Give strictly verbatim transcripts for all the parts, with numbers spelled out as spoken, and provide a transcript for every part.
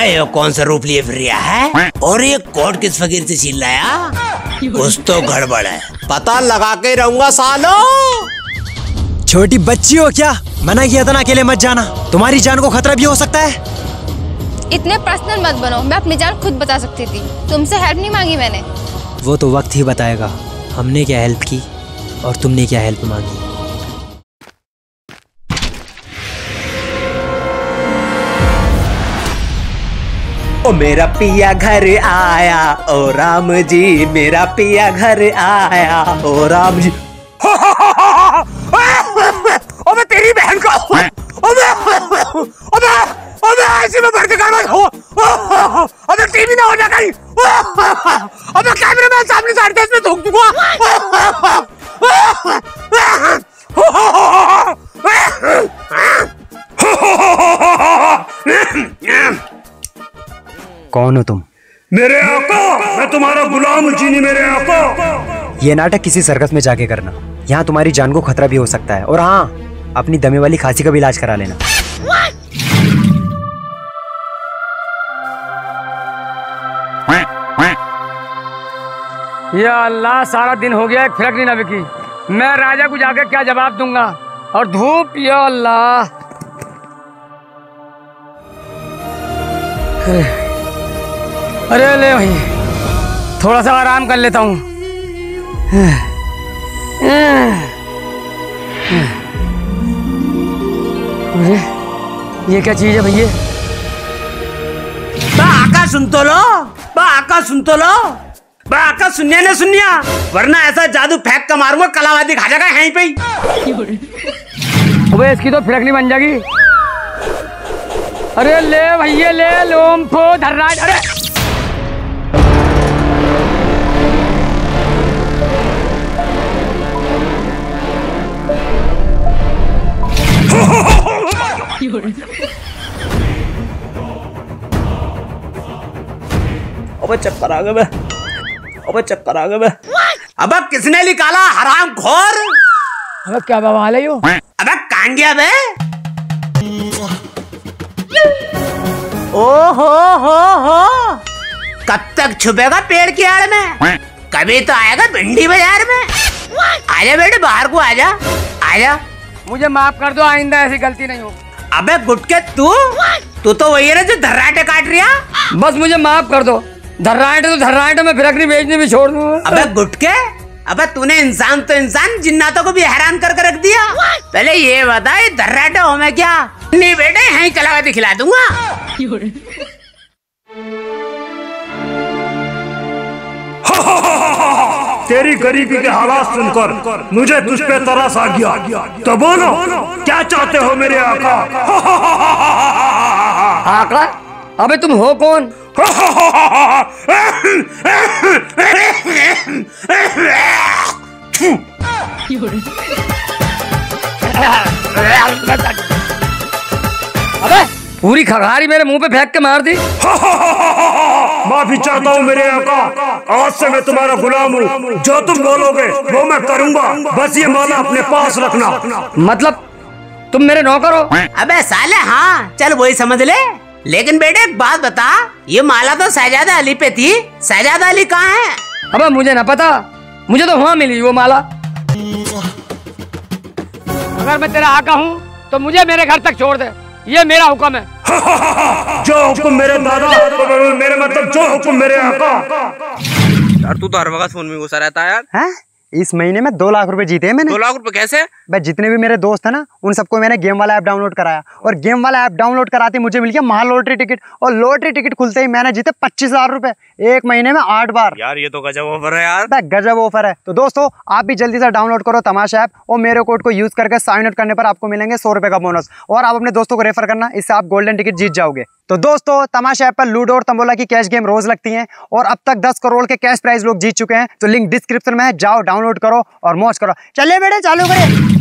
अबे ये कौन सा रूप लिए फिर रहा है? और ये कोट किस फकीर से छीन लाया? कुछ तो गड़बड़ है, पता लगा के रहूंगा सालो। छोटी बच्ची हो क्या? मना किया था ना अकेले मत जाना, तुम्हारी जान को खतरा भी हो सकता है। इतने पर्सनल मत बनो, मैं अपनी जान खुद बता सकती थी, तुमसे हेल्प नहीं मांगी मैंने। वो तो वक्त ही बताएगा हमने क्या हेल्प की और तुमने क्या हेल्प मांगी। ओ मेरा पिया घर आया, ओ राम जी मेरा पिया घर आया, ओ राम जी। अबे तेरी बहन का, अबे अबे अबे ऐसे में भर के कर मत हो, अबे टीवी ना हो जा कहीं, अबे कैमरे में सामने साढ़े दस में थूक दूंगा। कौन हो तुम? मेरे आका, मैं तुम्हारा गुलाम हूँ चीनी मेरे आका। ये नाटक किसी सर्कस में जाके करना, यहाँ तुम्हारी जान को खतरा भी हो सकता है। और हाँ, अपनी दमे वाली खांसी का भी इलाज करा लेना। या अल्लाह, सारा दिन हो गया एक फ्रक नहीं ना बिकी। मैं राजा को जाकर क्या जवाब दूंगा? और धूप, या अल्लाह। अरे ले भाई, थोड़ा सा आराम कर लेता हूँ। अरे ये क्या चीज है भैया? आका सुन तो लो, आका सुन तो लो, आका सुनिया ना सुनिया, वरना ऐसा जादू फेंक कर मारूंगा कलावादी खा जाएगा यहीं पे। अबे इसकी तो फिरक नहीं बन जाएगी। अरे ले भैया ले, लोम फो धर्राज। अरे अबे चक्कर आ गया बे, अबे चक्कर आ गया बे। अबे किसने निकाला हराम खोर? अबे क्या बवाल है यो? अबे कान गया बे। ओ हो हो हो, कब तक छुपेगा पेड़ की आड़ में? कभी तो आएगा भिंडी बाजार में। आजा बेटे बाहर को, आजा आजा। मुझे माफ कर दो, आइंदा ऐसी गलती नहीं होगी। अबे गुटके तू तू तो वही है ना जो धर्राटे काट रिया। बस मुझे माफ कर दो, धर्राटे तो धर्राटे में फिरकनी बेचने भी छोड़ दूँ। अबे गुटके, अबे तूने इंसान तो इंसान जिन्नातों को भी हैरान करके रख दिया। पहले ये बता ये धर्राटे हो मैं क्या? नहीं बेटे यहीं कलावा दिखला दूंगा। तेरी गरीबी के हालात सुनकर मुझे तुझ पे तरस आ गया। तो बोलो क्या चाहते हो मेरे आका? आका? अबे तुम हो कौन? अबे पूरी खगारी मेरे मुंह पे फेंक के मार दी। माफी चाहता हूँ मेरे आका, आज से मैं तुम्हारा गुलाम हूँ, जो तुम बोलोगे वो मैं करूँगा। बस ये माला अपने पास रखना। मतलब तुम मेरे नौकर हो? अबे साले हाँ, चल वही समझ ले। लेकिन बेटे एक बात बता, ये माला तो शहजादा अली पे थी, शहजादा अली कहाँ है? अबे मुझे ना पता, मुझे तो वहाँ मिली वो माला। अगर मैं तेरा आका हूँ तो मुझे मेरे घर तक छोड़ दे, ये मेरा हुक्म है। जो हुक्म मेरे दादा, मेरे मतलब जो हुक्म मेरे आका। यार तू तो हर वक्त फोन में घुसा रहता है यार। हैं? इस महीने में दो लाख रुपए जीते हैं मैंने। दो लाख रुपए कैसे? भाई जितने भी मेरे दोस्त हैं ना, उन सबको मैंने गेम वाला ऐप डाउनलोड कराया, और गेम वाला ऐप डाउनलोड कराते मुझे मिल गया महा लॉटरी टिकट, और लॉटरी टिकट खुलते ही मैंने जीते पच्चीस हजार रुपए एक महीने में आठ बार। यार ये तो गजब ऑफर है यार। भाई गजब ऑफर है। तो दोस्तों आप भी जल्दी से डाउनलोड करो तमाशा ऐप, और मेरे कोड को यूज करके साइन आउट करने पर आपको मिलेंगे सौ रुपए का बोनस, और आप अपने दोस्तों को रेफर करना, इससे आप गोल्डन टिकट जीत जाओगे। तो दोस्तों तमाशा ऐप पर लूडो और तंबोला की कैश गेम रोज लगती हैं, और अब तक दस करोड़ के कैश प्राइज लोग जीत चुके हैं। तो लिंक डिस्क्रिप्शन में है, जाओ डाउनलोड करो और मौज करो। चलिए बेटे चालू करें।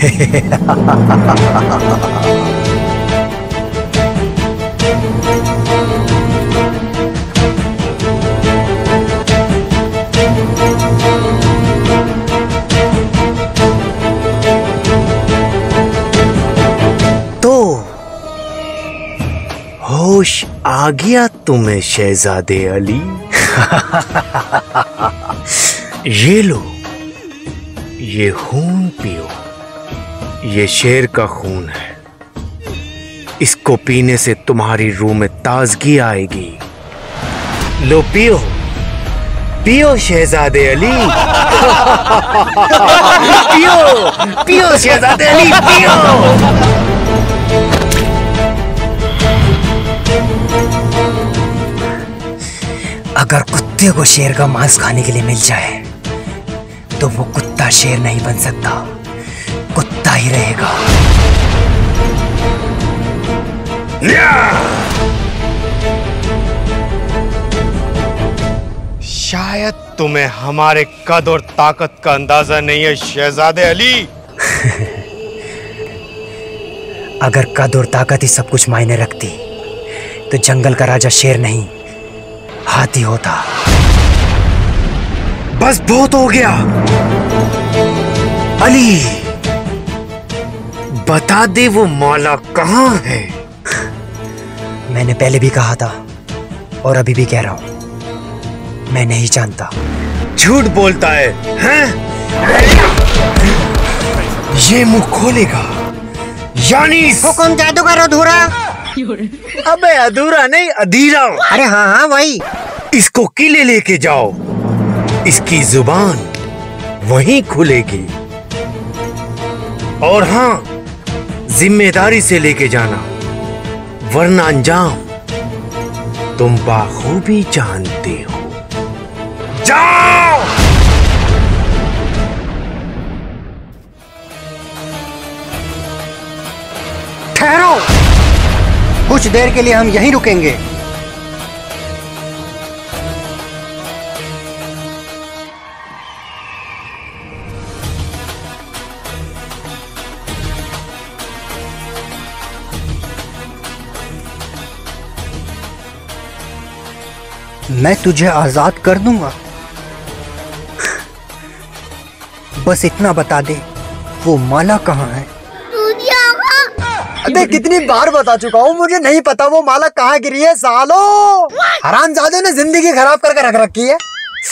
तो होश आ गया तुम्हें शहजादे अली? ये लो, ये खून पियो। ये शेर का खून है। इसको पीने से तुम्हारी रूह में ताजगी आएगी। लो पियो, पियो शहजादे अली। पियो, पियो शहजादे अली, पियो। अगर कुत्ते को शेर का मांस खाने के लिए मिल जाए तो वो कुत्ता शेर नहीं बन सकता, कुत्ता ही रहेगा। शायद तुम्हें हमारे कद और ताकत का अंदाजा नहीं है शहजादे अली। अगर कद और ताकत ही सब कुछ मायने रखती तो जंगल का राजा शेर नहीं हाथी होता। बस बहुत हो गया अली, बता दे वो माला कहाँ है? मैंने पहले भी कहा था और अभी भी कह रहा हूं, मैं नहीं जानता। झूठ बोलता है, हैं? ये मुंह खोलेगा यानी हुकुम जादूगर अधूरा। अबे अधूरा नहीं, अधीरा। अरे हाँ हाँ वही। इसको किले लेके जाओ, इसकी जुबान वहीं खुलेगी। और हाँ, जिम्मेदारी से लेके जाना, वरना अंजाम तुम बाखूबी जानते हो। जाओ। ठहरो, कुछ देर के लिए हम यहीं रुकेंगे। मैं तुझे आजाद कर दूंगा, बस इतना बता दे वो माला कहाँ है। अबे कितनी बार बता चुका हूँ, मुझे नहीं पता वो माला कहाँ गिरी है। सालो हरामजादे ने जिंदगी खराब करके रख रखी है।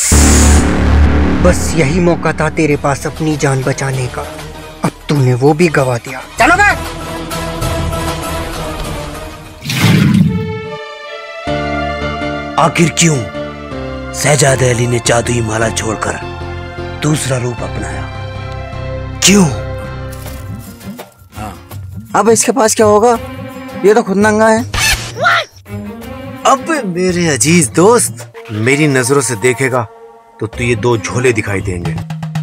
बस यही मौका था तेरे पास अपनी जान बचाने का, अब तूने वो भी गवा दिया। चलो बे। आखिर क्यों शहजादे अली ने जादुई माला छोड़कर दूसरा रूप अपनाया? क्यों? अब इसके पास क्या होगा, ये तो खुद नंगा है। अब मेरे अजीज दोस्त, मेरी नजरों से देखेगा तो तुझे दो झोले दिखाई देंगे।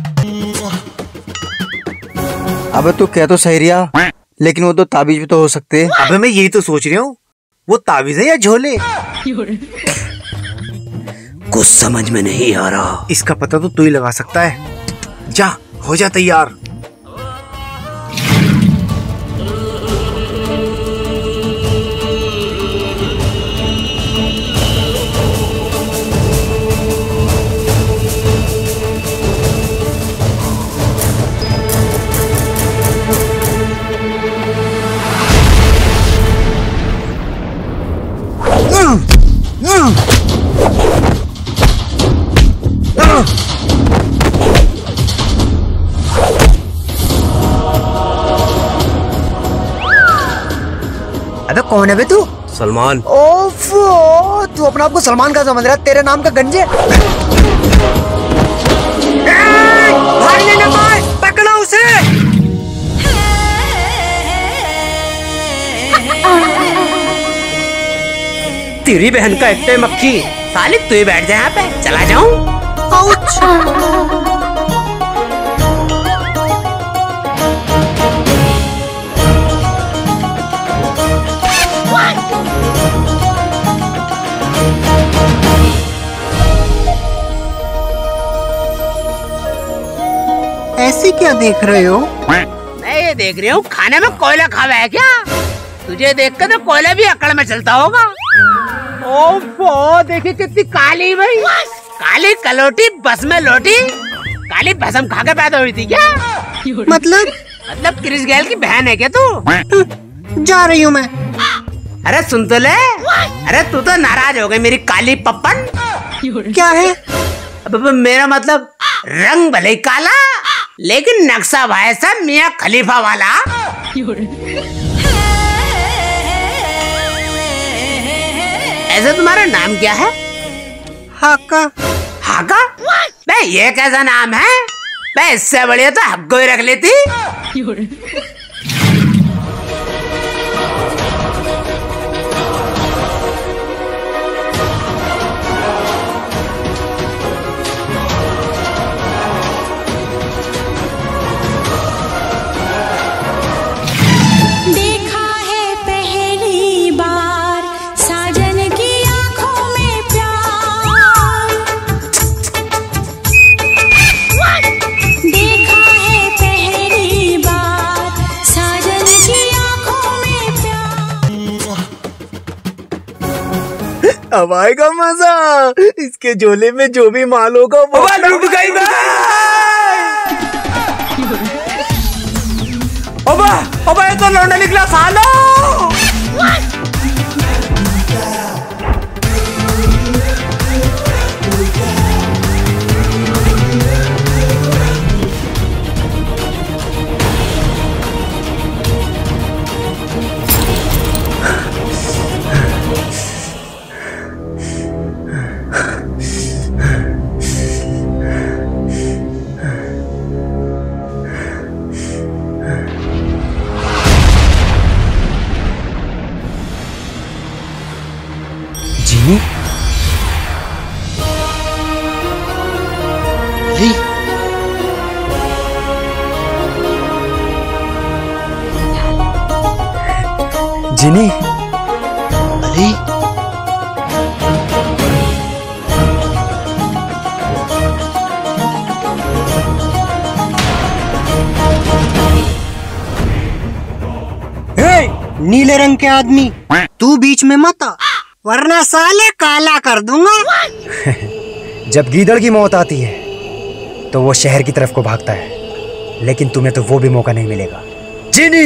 अबे तू कह तो सही रिया, लेकिन वो तो ताबीज भी तो हो सकते हैं। अबे मैं यही तो सोच रहा हूँ, वो ताबीज है या झोले? कुछ समझ में नहीं आ रहा। इसका पता तो तू ही लगा सकता है। जा, हो जा तैयार। अबे कौन है बे तू? सलमान। ओफो, तू अपने आप को सलमान का समझ रहा है? तेरे नाम का गंजे। भाई ने मार, पकड़ो उसे। तेरी बहन का एक मक्खी, साले तू ही बैठ जा यहाँ पे, चला जाऊं? ऐसे क्या देख रहे हो? मैं ये देख रही हूँ खाने में कोयला खावा है क्या? तुझे देख कर तो कोयला भी अकड़ में चलता होगा। ओफो देखी कितनी काली भाई, काली कलोटी बस में लोटी, काली भस्म खा के पैदा हुई थी क्या? मतलब मतलब क्रिस गेल की बहन है क्या तू? जा रही हूँ मैं। अरे सुन तो ले, अरे तू तो नाराज हो गई मेरी काली पप्पन। क्या है? अब मेरा मतलब रंग भले काला लेकिन नक्शा भाई साहब मियाँ खलीफा वाला। ऐसे तुम्हारा नाम क्या है? हाका। हाका? बे ये कैसा नाम है? बे इससे बढ़िया तो हग्गो ही रख लेती। अब आएगा मजा, इसके झोले में जो भी माल होगा वो लूट गई मैं। अबे अबे ये तो लौंडा निकला सालो। जीनी? अली? जीनी? अली? नीले रंग के आदमी तू बीच में मत आ, वरना साले काला कर दूंगा। जब गीदड़ की मौत आती है तो वो शहर की तरफ को भागता है, लेकिन तुम्हें तो वो भी मौका नहीं मिलेगा। जीनी!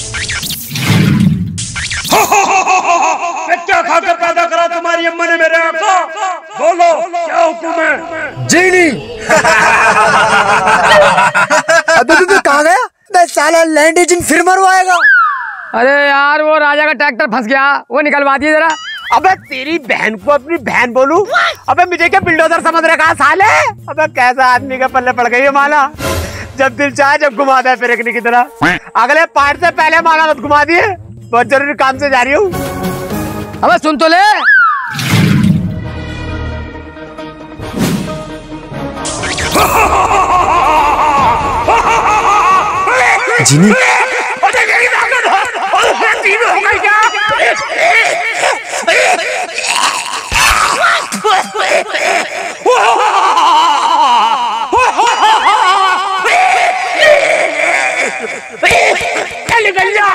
मैं क्या खाकर पैदा करा तुम्हारी अम्मा ने मेरे आका? बोलो क्या हुक्म है? जीनी! अबे अबे कहाँ गया? मैं साला लैंड एजेंट फिर मरवाएगा। अरे यार वो राजा का ट्रैक्टर फंस गया, वो निकलवा दिए जरा। अबे तेरी बहन को अपनी बहन बोलूं? अबे मुझे क्या बिल्डोजर समझ रखा साले? अबे कैसा आदमी के पल्ले पड़ गई है माला, जब दिल चाहे जब घुमा दे फिरकने की तरह। अगले पार्ट से पहले माला मत घुमा दिए, बहुत जरूरी काम से जा रही हूँ। अबे सुन तो ले। जीनी? हो गई क्या? निकल जा,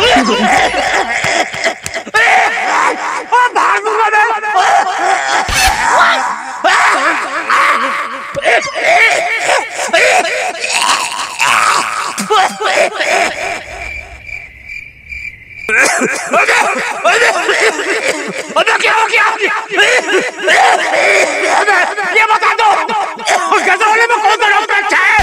भागूंगा मैं। क्या हो गया? ये बता दो गजोले में कौन सा डॉक्टर अच्छा है?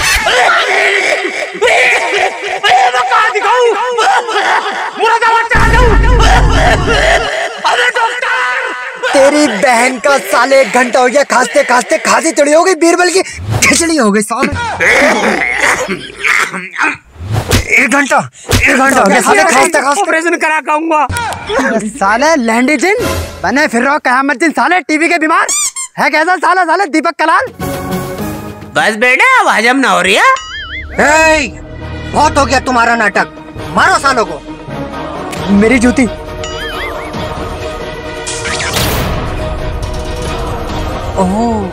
मैं कहाँ दिखाऊं? मुरादाबाद चला जाऊं? अरे डॉक्टर! तेरी बहन का साले एक घंटा हो गया खांसते खांसते खांसी चढ़ी हो गई, बीरबल की खिचड़ी हो गई साले। एक घंटा एक घंटा हो गया साले खांसते खांसते। ऑपरेशन करा कहूंगा। साले लैंड एजेंट बने फिर रहा कयामत दिन, साले टीवी के बीमार है कैसा साला? साले दीपक कलाल। बस बेटे अब हजम ना हो रही है। बहुत हो गया तुम्हारा नाटक, मारो सालों को। मेरी जूती। ओह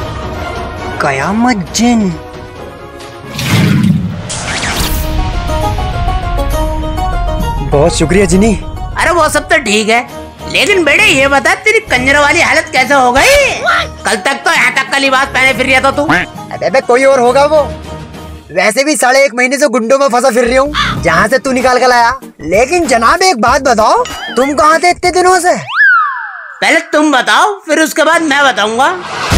कयामत जिन। बहुत शुक्रिया जिनी। अरे वो सब तो ठीक है, लेकिन बेटे ये बता तेरी कंजर वाली हालत कैसे हो गई? कल तक तो यहाँ तक का लिबास पहने फिर रहा था तू। अबे कोई और होगा वो। वैसे भी साढ़े एक महीने से गुंडों में फंसा फिर रही हूँ, जहाँ से तू निकाल कर लाया। लेकिन जनाब एक बात बताओ, तुम कहाँ थे इतने दिनों से? पहले तुम बताओ, फिर उसके बाद मैं बताऊंगा।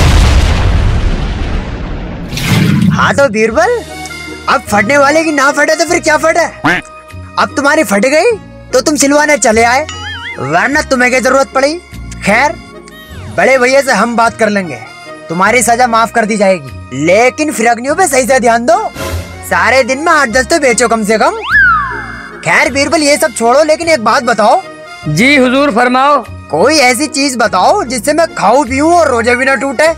हाँ तो बीरबल, अब फटने वाले की ना फटे तो फिर क्या फटे? अब तुम्हारी फट गई तो तुम सिलवाने चले आए, वरना तुम्हें क्या जरूरत पड़ी? खैर, बड़े भैया से हम बात कर लेंगे, तुम्हारी सजा माफ कर दी जाएगी। लेकिन फिरगनियों पे सही से ध्यान दो, सारे दिन में आठ दस तो बेचो कम से कम। खैर बीरबल ये सब छोड़ो, लेकिन एक बात बताओ। जी हुजूर फरमाओ। कोई ऐसी चीज बताओ जिससे मैं खाऊं पीऊं और रोजे भी ना टूटे।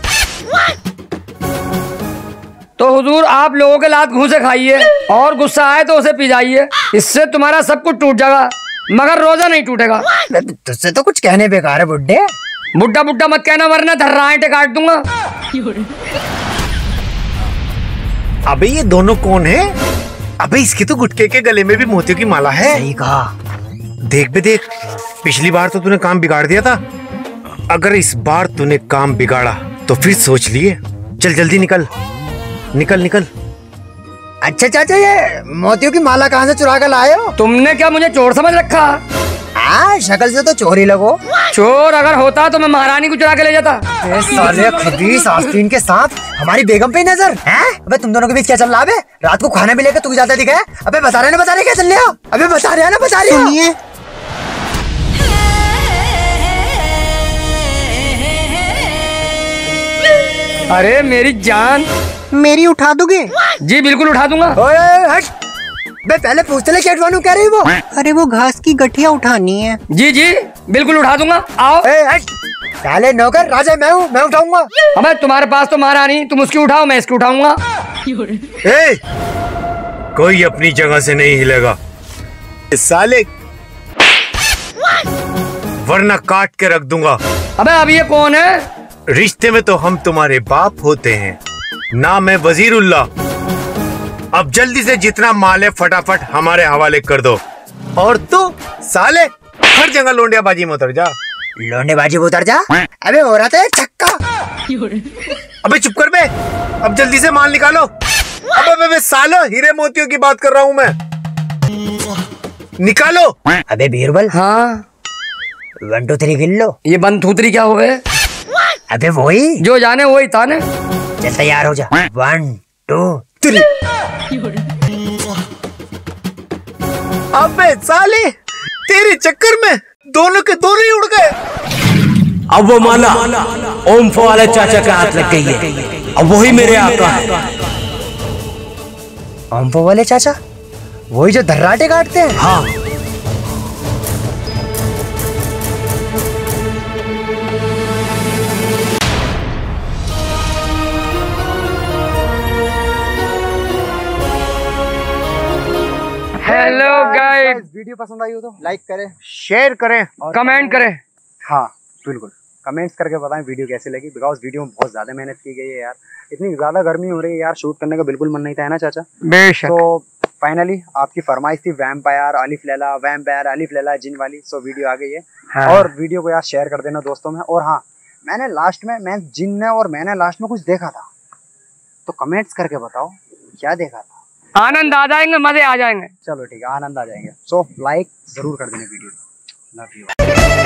तो हुजूर आप लोगों के लात घूसे खाइए और गुस्सा आए तो उसे पी जाइए, इससे तुम्हारा सब कुछ टूट जाएगा, मगर रोजा नहीं टूटेगा। तुझसे तो कुछ कहने बेकार है बुड्ढे। बुड्ढा बुड्ढा मत कहना वरना धर्राएं काट दूंगा। अबे ये दोनों कौन है? अबे इसके तो गुटके के गले में भी मोतियों की माला है। सही कहा। देख बे देख, पिछली बार तो तूने काम बिगाड़ दिया था, अगर इस बार तूने काम बिगाड़ा तो फिर सोच लिए। चल जल्दी निकल निकल निकल। अच्छा चाचा, ये मोतियों की माला कहाँ से चुरा कर लाए हो? तुमने क्या मुझे चोर समझ रखा? हाँ, शक्ल से तो चोर ही लगो। चोर अगर होता तो मैं महारानी को चुरा के ले जाता। साले खबीस आस्तीन के साथ हमारी बेगम पे ही नजर है। अबे तुम दोनों के बीच क्या चल रहा है? रात को खाने भी लेकर तू जाता दिखा है। अबे बता रहे ना बता रहे क्या चल रहा? अबे बता रहे ना बता रहे? सुनिए, अरे मेरी जान, मेरी उठा दोगे? जी बिल्कुल उठा दूंगा। ओए हट, बे पहले पूछते ले केटवानू कह रही वो। अरे वो घास की गठिया उठानी है। जी जी बिल्कुल उठा दूंगा, आओ। ए हट, पहले नौकर राजा मैं हूँ, मैं उठाऊंगा। अबे तुम्हारे पास तो महारानी, तुम उसकी उठाओ मैं इसकी उठाऊंगा। ए, कोई अपनी जगह से नहीं हिलेगा साले, वरना काट के रख दूंगा। अबे अब ये कौन है? रिश्ते में तो हम तुम्हारे बाप होते हैं, नाम है वजीरुल्लाह। अब जल्दी से जितना माल है फटाफट हमारे हवाले कर दो, और तू साले हर जगह लोंडियाबाजी में उतर जा। लोंडेबाजी में उतर जा? अबे हो रहा था छक्का। अबे चुप कर बे, अब जल्दी से माल निकालो। अबे अबे सालो, हीरे मोतियों की बात कर रहा हूँ मैं, निकालो। अबे बीरबल, हाँ वन टू थ्री गिन लो। ये बंधूतरी क्या हुए? अबे वही जो जाने वही था ने। चल तैयार हो जा। One two three. अबे साले, तेरे चक्कर में दोनों के दोनों ही उड़ गए। अब वो माला ओम्फो वाले चाचा के हाथ लग गई है, अब वही मेरे आका है। ओम्फो वाले चाचा, वही जो धर्राटे काटते हैं? हाँ। हेलो गाइस, वीडियो पसंद आई हो तो लाइक करें, शेयर करें और कमेंट करें। हाँ बिल्कुल, कमेंट्स करके बताएं वीडियो कैसे लगी। बिकॉज वीडियो में बहुत ज्यादा मेहनत की गई है यार, इतनी ज्यादा गर्मी हो रही है यार, शूट करने का बिल्कुल मन नहीं था, है ना चाचा? बेशक। तो फाइनली आपकी फरमाइश थी वैम्पायर अलिफ लैला, वैम्पायर अलिफ लैला जिन वाली, सो वीडियो आ गई है। हाँ। और वीडियो को यार शेयर कर देना दोस्तों में। और हाँ, मैंने लास्ट में मैं जिन ने और मैंने लास्ट में कुछ देखा था, तो कमेंट्स करके बताओ क्या देखा था। आनंद आ जाएंगे, मजे आ जाएंगे। चलो ठीक है, आनंद आ जाएंगे। सो लाइक जरूर कर देना वीडियो। Love you.